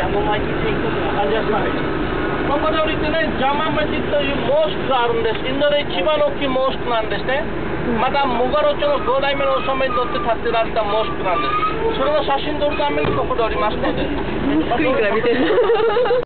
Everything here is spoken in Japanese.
ここで降りてね、ジャママジというモスクがあるんです。インドで一番大きいモスクなんですね。またムガロ朝の5代目のお染にとって建てられたモスクなんです。それの写真撮るためにここで降りますので。 スクリーンから見てる。